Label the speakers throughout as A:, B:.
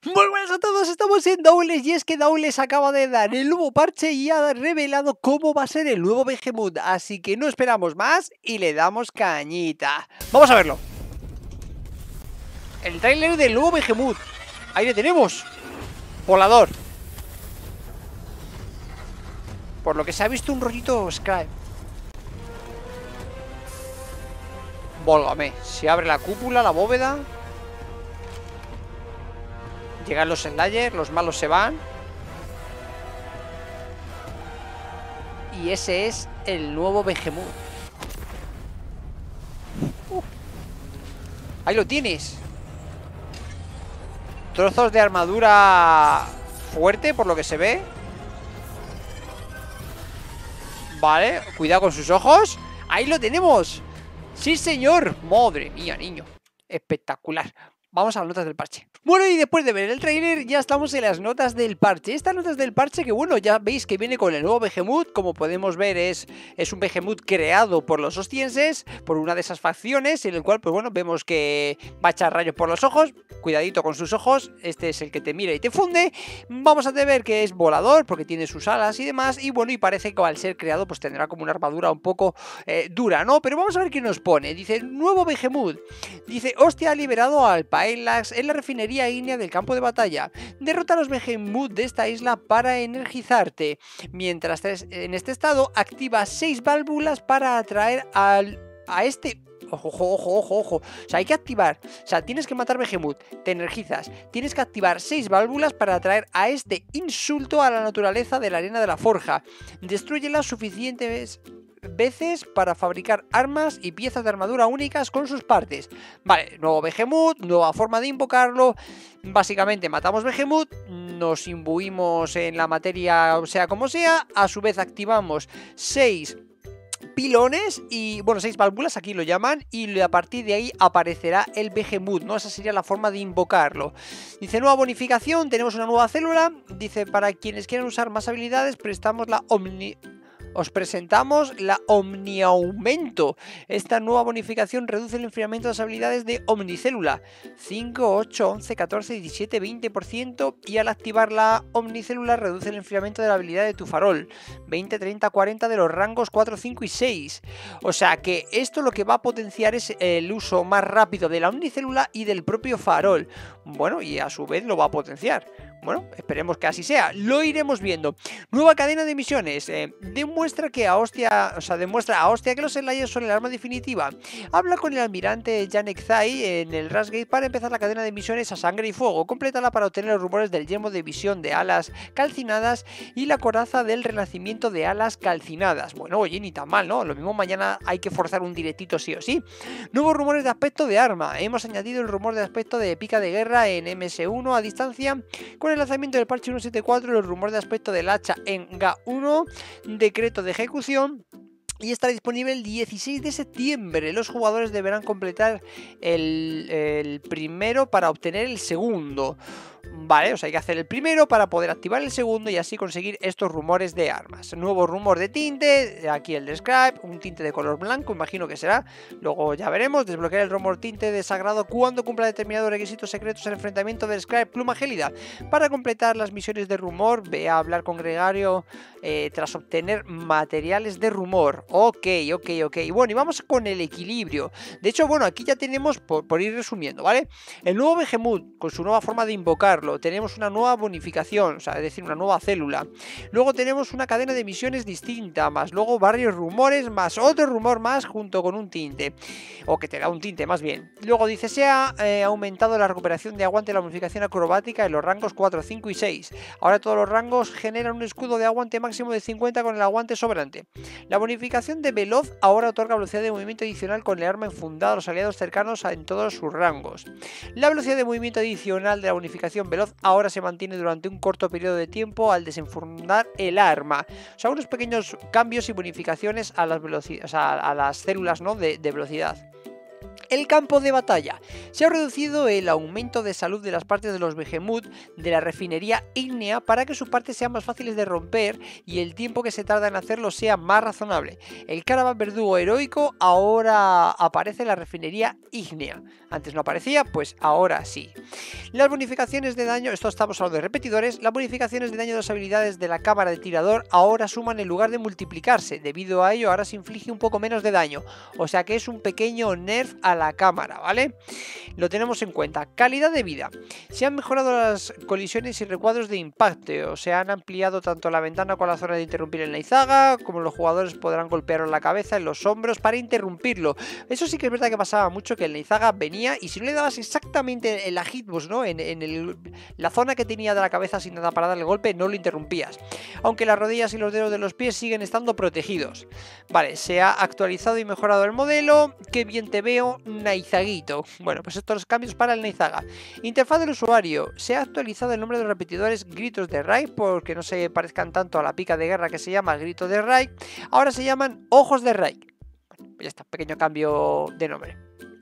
A: Muy buenas a todos, estamos en Doubles y es que Doubles acaba de dar el nuevo parche y ha revelado cómo va a ser el nuevo Behemoth, así que no esperamos más y le damos cañita. Vamos a verlo. El tráiler del nuevo Behemoth. Ahí le tenemos. Volador. Por lo que se ha visto un rollito Scribe. Válgame, se abre la cúpula, la bóveda. Llegan los Slayers, los malos se van. Y ese es el nuevo Behemoth. Ahí lo tienes. Trozos de armadura fuerte, por lo que se ve. Vale, cuidado con sus ojos. Ahí lo tenemos. Sí, señor. Madre mía, niño. Espectacular. Vamos a las notas del parche. Bueno, y después de ver el trailer ya estamos en las notas del parche. Estas notas del parche que, bueno, ya veis que viene con el nuevo Behemoth. Como podemos ver es un Behemoth creado por los ostienses, por una de esas facciones, en el cual, pues bueno, vemos que va a echar rayos por los ojos. Cuidadito con sus ojos, este es el que te mira y te funde. Vamos a ver que es volador, porque tiene sus alas y demás. Y bueno, y parece que al ser creado, pues tendrá como una armadura un poco dura, ¿no? Pero vamos a ver qué nos pone. Dice, nuevo Behemoth. Dice, hostia ha liberado al Pailax en la refinería ígnea del campo de batalla. Derrota a los Behemoth de esta isla para energizarte. Mientras en este estado, activa 6 válvulas para atraer a este... Ojo, ojo, ojo, ojo. O sea, hay que activar. O sea, tienes que matar Behemoth, te energizas. Tienes que activar 6 válvulas para atraer a este insulto a la naturaleza de la arena de la forja. Destrúyelas suficientes veces para fabricar armas y piezas de armadura únicas con sus partes. Vale, nuevo Behemoth, nueva forma de invocarlo. Básicamente matamos Behemoth, nos imbuimos en la materia, sea como sea. A su vez activamos 6 pilones y, bueno, 6 válvulas, aquí lo llaman, y a partir de ahí aparecerá el Behemoth, ¿no? Esa sería la forma de invocarlo. Dice, nueva bonificación, tenemos una nueva célula. Dice, para quienes quieran usar más habilidades, os presentamos la Omniaumento. Esta nueva bonificación reduce el enfriamiento de las habilidades de Omnicélula 5, 8, 11, 14, 17, 20%, y al activar la Omnicélula reduce el enfriamiento de la habilidad de tu farol 20, 30, 40 de los rangos 4, 5 y 6. O sea que esto lo que va a potenciar es el uso más rápido de la Omnicélula y del propio farol. Bueno, y a su vez lo va a potenciar. Bueno, esperemos que así sea, lo iremos viendo. Nueva cadena de misiones. Demuestra a Hostia que los Slayers son el arma definitiva. Habla con el almirante Janek Zai en el Rasgate para empezar la cadena de misiones a sangre y fuego. Complétala para obtener los rumores del yelmo de visión de alas calcinadas y la coraza del renacimiento de alas calcinadas. Bueno, oye, ni tan mal, ¿no? Lo mismo mañana hay que forzar un directito sí o sí. Nuevos rumores de aspecto de arma. Hemos añadido el rumor de aspecto de pica de guerra en MS1 a distancia con el lanzamiento del parche 1.7.4, los rumores de aspecto del hacha en GA1, decreto de ejecución. Y estará disponible el 16 de septiembre. Los jugadores deberán completar el primero para obtener el segundo. Vale, o sea, hay que hacer el primero para poder activar el segundo y así conseguir estos rumores de armas. Nuevo rumor de tinte, aquí el de Scribe, un tinte de color blanco, imagino que será. Luego ya veremos, desbloquear el rumor tinte de sagrado cuando cumpla determinados requisitos secretos en el enfrentamiento del Scribe pluma gélida. Para completar las misiones de rumor, ve a hablar con Gregario tras obtener materiales de rumor. Ok. Bueno, y vamos con el equilibrio. De hecho, bueno, aquí ya tenemos, por ir resumiendo, ¿vale? El nuevo Behemoth, con su nueva forma de invocar. Tenemos una nueva bonificación, o sea, es decir, una nueva célula. Luego tenemos una cadena de misiones distinta, más luego varios rumores, más otro rumor más junto con un tinte, o que te da un tinte más bien. Luego dice, se ha aumentado la recuperación de aguante y la bonificación acrobática en los rangos 4, 5 y 6. Ahora todos los rangos generan un escudo de aguante máximo de 50 con el aguante sobrante. La bonificación de veloz ahora otorga velocidad de movimiento adicional con el arma enfundada a los aliados cercanos en todos sus rangos. La velocidad de movimiento adicional de la bonificación veloz ahora se mantiene durante un corto periodo de tiempo al desenfundar el arma. O sea, unos pequeños cambios y bonificaciones a las células, ¿no? de velocidad. El campo de batalla. Se ha reducido el aumento de salud de las partes de los Behemoth de la refinería ígnea para que sus partes sean más fáciles de romper y el tiempo que se tarda en hacerlo sea más razonable. El Caravan Verdugo heroico ahora aparece en la refinería ígnea. Antes no aparecía, pues ahora sí. Las bonificaciones de daño, esto estamos hablando de repetidores, las bonificaciones de daño de las habilidades de la cámara de tirador ahora suman en lugar de multiplicarse. Debido a ello ahora se inflige un poco menos de daño. O sea que es un pequeño nerf a la cámara, ¿vale? Lo tenemos en cuenta. Calidad de vida. Se han mejorado las colisiones y recuadros de impacto. Se han ampliado tanto la ventana con la zona de interrumpir en la Izaga, como los jugadores podrán golpearlo en la cabeza, en los hombros para interrumpirlo. Eso sí que es verdad que pasaba mucho, que en la Izaga venía y si no le dabas exactamente en la hitbox, ¿no? La zona que tenía de la cabeza sin nada para darle golpe, no lo interrumpías. Aunque las rodillas y los dedos de los pies siguen estando protegidos. Vale, se ha actualizado y mejorado el modelo. Qué bien te veo, Naizaguito. Bueno, pues estos los cambios para el Naizaga. Interfaz del usuario. Se ha actualizado el nombre de los repetidores Gritos de Rai, porque no se parezcan tanto a la pica de guerra que se llama Grito de Rai. Ahora se llaman Ojos de Rai. Bueno, pues ya está, pequeño cambio de nombre.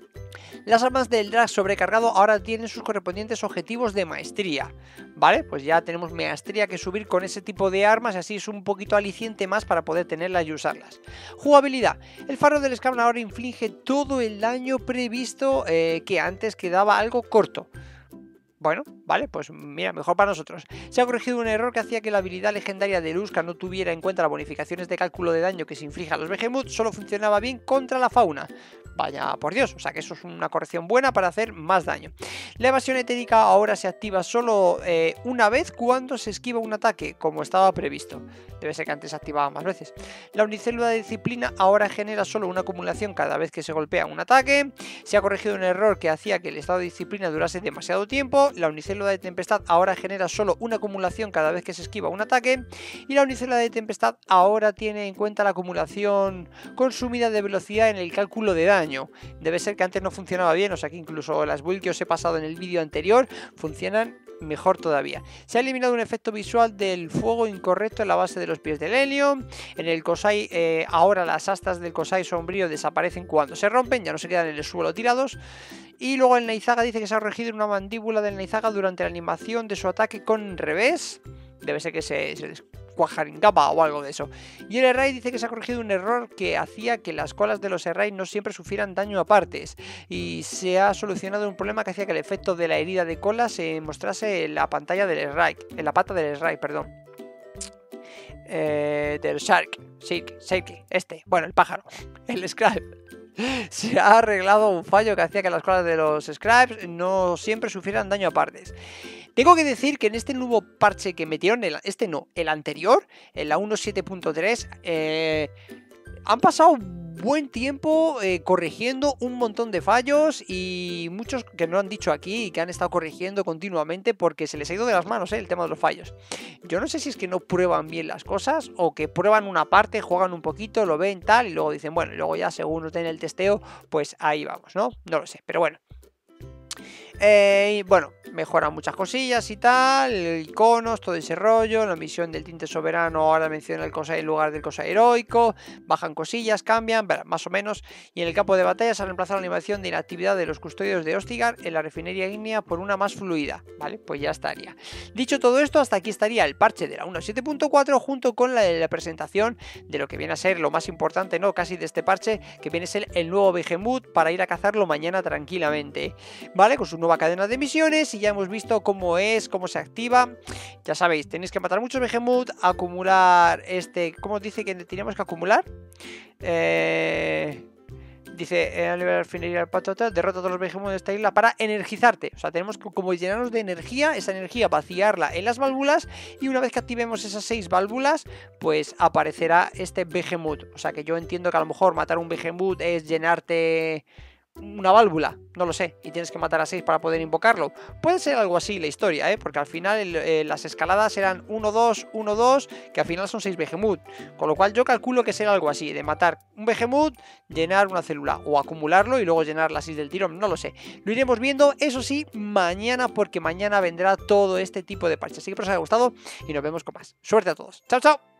A: Las armas del drag sobrecargado ahora tienen sus correspondientes objetivos de maestría, ¿vale? Pues ya tenemos maestría que subir con ese tipo de armas y así es un poquito aliciente más para poder tenerlas y usarlas. Jugabilidad. El faro del Scan ahora inflige todo el daño previsto que antes quedaba algo corto. Bueno, vale, pues mira, mejor para nosotros. Se ha corregido un error que hacía que la habilidad legendaria de Luzca no tuviera en cuenta las bonificaciones de cálculo de daño que se inflige a los Behemoth, solo funcionaba bien contra la fauna. Vaya por Dios, o sea que eso es una corrección buena para hacer más daño. La evasión etérica ahora se activa solo una vez cuando se esquiva un ataque, como estaba previsto. Debe ser que antes se activaba más veces. La unicélula de disciplina ahora genera solo una acumulación cada vez que se golpea un ataque. Se ha corregido un error que hacía que el estado de disciplina durase demasiado tiempo. La unicélula de tempestad ahora genera solo una acumulación cada vez que se esquiva un ataque. Y la unicélula de tempestad ahora tiene en cuenta la acumulación consumida de velocidad en el cálculo de daño. Debe ser que antes no funcionaba bien, o sea que incluso las builds que os he pasado en el vídeo anterior funcionan mejor todavía. Se ha eliminado un efecto visual del fuego incorrecto en la base de los pies del helio. En el Kosai ahora las astas del Kosai sombrío desaparecen cuando se rompen, ya no se quedan en el suelo tirados. Y luego el Naizaga dice que se ha corregido una mandíbula del Naizaga durante la animación de su ataque con revés. Debe ser que se descuajaringaba o algo de eso. Y el Errai dice que se ha corregido un error que hacía que las colas de los Errai no siempre sufrieran daño a partes. Y se ha solucionado un problema que hacía que el efecto de la herida de cola se mostrase en la pantalla del Errai, en la pata del Errai, perdón. Del Shark, bueno, el pájaro, el Scribe. Se ha arreglado un fallo que hacía que las colas de los Scribes no siempre sufrieran daño a partes. Tengo que decir que en este nuevo parche que metieron, el anterior, en la 1.7.3, han pasado buen tiempo corrigiendo un montón de fallos y muchos que no han dicho aquí y que han estado corrigiendo continuamente porque se les ha ido de las manos el tema de los fallos. Yo no sé si es que no prueban bien las cosas o que prueban una parte, juegan un poquito, lo ven tal y luego dicen, bueno, y luego ya según nos den el testeo, pues ahí vamos, ¿no? No lo sé, pero bueno. Bueno, mejoran muchas cosillas y tal, iconos, todo ese rollo, la misión del tinte soberano ahora menciona el Kosai en lugar del Kosai heroico, bajan cosillas, cambian, más o menos, y en el campo de batalla se ha reemplazado la animación de inactividad de los custodios de Ostigar en la refinería ígnea por una más fluida, ¿vale? Pues ya estaría. Dicho todo esto, hasta aquí estaría el parche de la 1.7.4 junto con la presentación de lo que viene a ser lo más importante, ¿no? Casi de este parche, que viene a ser el nuevo Behemoth para ir a cazarlo mañana tranquilamente, ¿vale? Con su nueva cadena de misiones y ya hemos visto cómo es, cómo se activa. Ya sabéis, tenéis que matar muchos Behemoth, acumular ¿cómo dice que teníamos que acumular? Dice, a nivel refinería del patata, derrota a todos los Behemoth de esta isla para energizarte. O sea, tenemos que como llenarnos de energía, esa energía vaciarla en las válvulas y una vez que activemos esas 6 válvulas, pues aparecerá este Behemoth. O sea, que yo entiendo que a lo mejor matar un Behemoth es llenarte una válvula, no lo sé, y tienes que matar a 6 para poder invocarlo. Puede ser algo así la historia, porque al final las escaladas eran 1, 2, 1, 2, que al final son 6 Behemoth, con lo cual yo calculo que será algo así, de matar un Behemoth, llenar una célula, o acumularlo y luego llenar las 6 del tirón, no lo sé. Lo iremos viendo, eso sí, mañana, porque mañana vendrá todo este tipo de parches. Así que espero que os haya gustado y nos vemos con más. Suerte a todos. ¡Chao, chao!